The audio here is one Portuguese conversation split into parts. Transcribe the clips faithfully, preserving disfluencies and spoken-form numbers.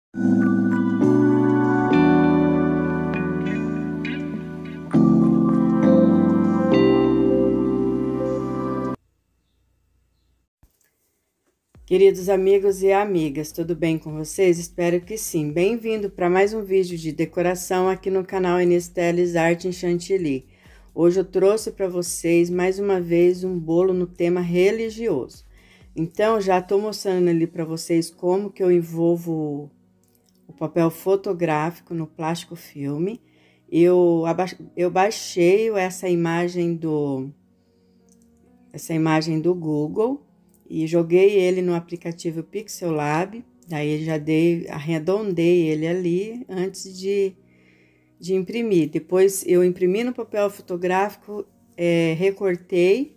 Queridos amigos e amigas, tudo bem com vocês? Espero que sim. Bem-vindo para mais um vídeo de decoração aqui no canal Inês Teles Arte em Chantilly. Hoje eu trouxe para vocês mais uma vez um bolo no tema religioso. Então, já estou mostrando ali para vocês como que eu envolvo o papel fotográfico no plástico filme. Eu, eu baixei essa imagem do, essa imagem do Google e joguei ele no aplicativo Pixellab. Daí já dei, arredondei ele ali antes de, de imprimir. Depois eu imprimi no papel fotográfico, é, recortei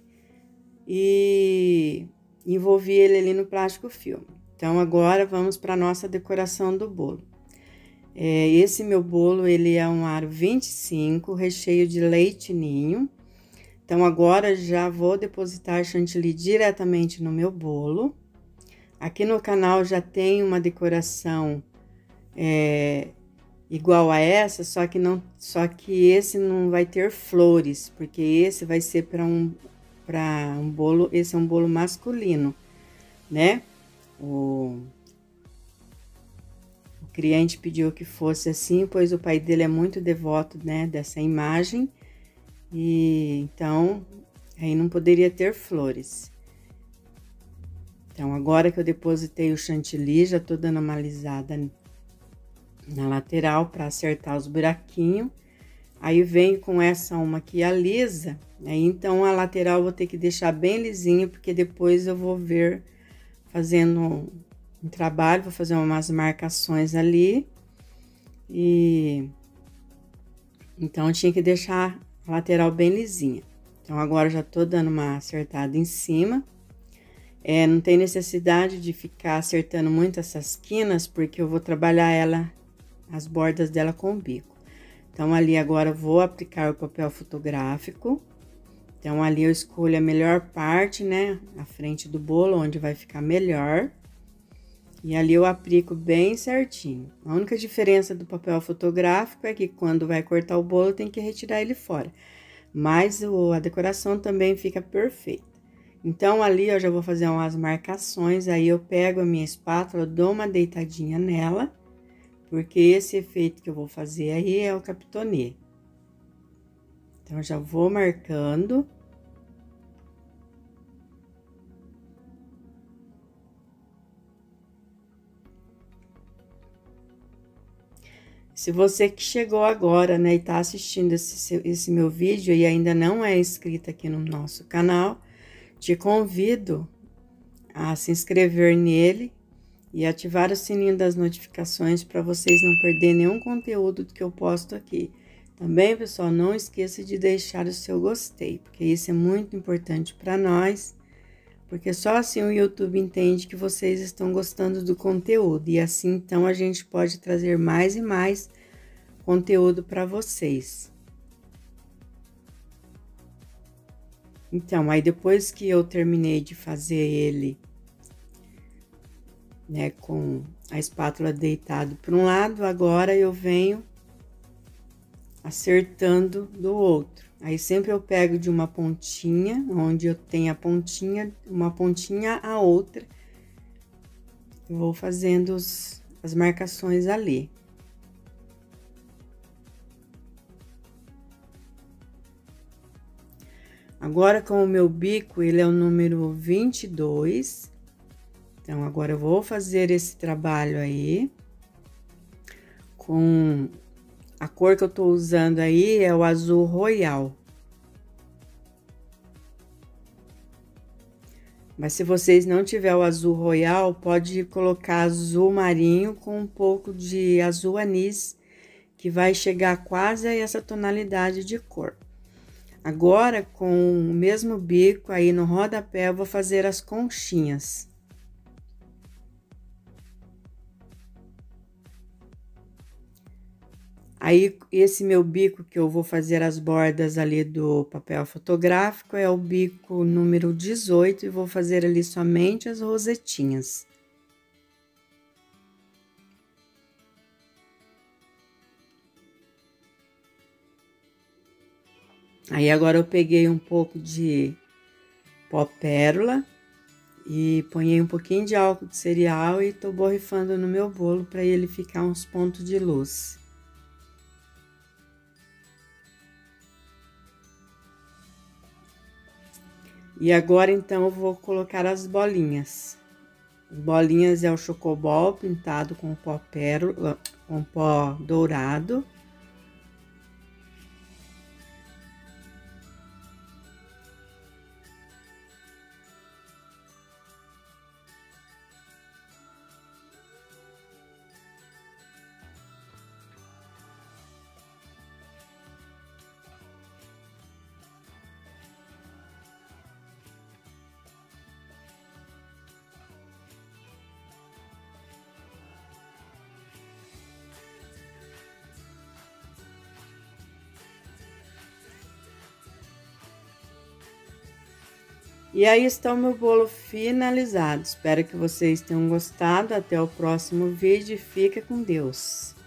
e envolvi ele ali no plástico filme. Então agora vamos para nossa decoração do bolo. É, esse meu bolo ele é um aro vinte e cinco, recheio de leite ninho. Então, agora já vou depositar chantilly diretamente no meu bolo. Aqui no canal já tem uma decoração é, igual a essa, só que, não, só que esse não vai ter flores, porque esse vai ser para um, para um bolo, esse é um bolo masculino, né? O, o cliente pediu que fosse assim, pois o pai dele é muito devoto, né, dessa imagem. E então, aí não poderia ter flores. Então, agora que eu depositei o chantilly, já tô dando uma alisada na lateral para acertar os buraquinhos. Aí, venho com essa uma aqui alisa, aí então a lateral eu vou ter que deixar bem lisinha, porque depois eu vou ver fazendo um trabalho, vou fazer umas marcações ali. E então, eu tinha que deixar a lateral bem lisinha. Então, agora já tô dando uma acertada em cima. É, não tem necessidade de ficar acertando muito essas quinas, porque eu vou trabalhar ela, as bordas dela com o bico. Então, ali agora eu vou aplicar o papel fotográfico. Então, ali eu escolho a melhor parte, né? A frente do bolo, onde vai ficar melhor. E ali eu aplico bem certinho. A única diferença do papel fotográfico é que quando vai cortar o bolo tem que retirar ele fora. Mas o, a decoração também fica perfeita. Então, ali eu já vou fazer umas marcações, aí eu pego a minha espátula, dou uma deitadinha nela, porque esse efeito que eu vou fazer aí é o capitonê. Então, eu já vou marcando. Se você que chegou agora, né, e tá assistindo esse, esse meu vídeo e ainda não é inscrito aqui no nosso canal, te convido a se inscrever nele e ativar o sininho das notificações para vocês não perderem nenhum conteúdo que eu posto aqui. Também, pessoal, não esqueça de deixar o seu gostei, porque isso é muito importante para nós, porque só assim o YouTube entende que vocês estão gostando do conteúdo, e assim, então, a gente pode trazer mais e mais conteúdo para vocês. Então, aí depois que eu terminei de fazer ele, né, com a espátula deitado para um lado, agora eu venho acertando do outro. Aí, sempre eu pego de uma pontinha, onde eu tenho a pontinha, uma pontinha a outra, eu vou fazendo os, as marcações ali. Agora, com o meu bico, ele é o número vinte e dois. Então, agora eu vou fazer esse trabalho aí. Com a cor que eu tô usando aí é o azul royal. Mas se vocês não tiver o azul royal, pode colocar azul marinho com um pouco de azul anis, que vai chegar quase a essa tonalidade de cor. Agora, com o mesmo bico, aí no rodapé, eu vou fazer as conchinhas. Aí, esse meu bico que eu vou fazer as bordas ali do papel fotográfico é o bico número dezoito, e vou fazer ali somente as rosetinhas. Aí agora eu peguei um pouco de pó pérola e ponhei um pouquinho de álcool de cereal e tô borrifando no meu bolo para ele ficar uns pontos de luz. E agora então eu vou colocar as bolinhas. As bolinhas é o chocobol pintado com pó pérola, com pó dourado. E aí está o meu bolo finalizado. Espero que vocês tenham gostado. Até o próximo vídeo. Fica com Deus.